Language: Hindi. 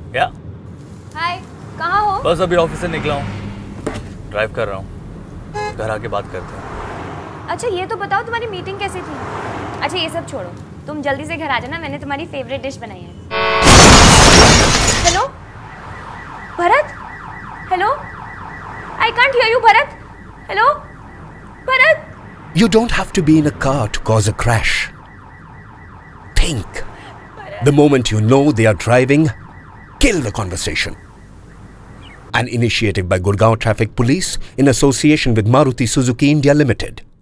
क्या? हाय, कहाँ हो? बस अभी ऑफिस से निकला हूँ, ड्राइव कर रहा हूँ, घर आके बात करते हैं। अच्छा ये तो बताओ तुम्हारी मीटिंग कैसी थी? अच्छा ये सब छोड़ो, तुम जल्दी से घर आ जाना, मैंने तुम्हारी फेवरेट डिश बनाई है। Hello Bharat, hello, I can't hear you Bharat, hello Bharat. You don't have to be in a car to cause a crash. Think. The moment you know they are driving, kill the conversation. An initiative by Gurgaon Traffic Police in association with Maruti Suzuki India Limited.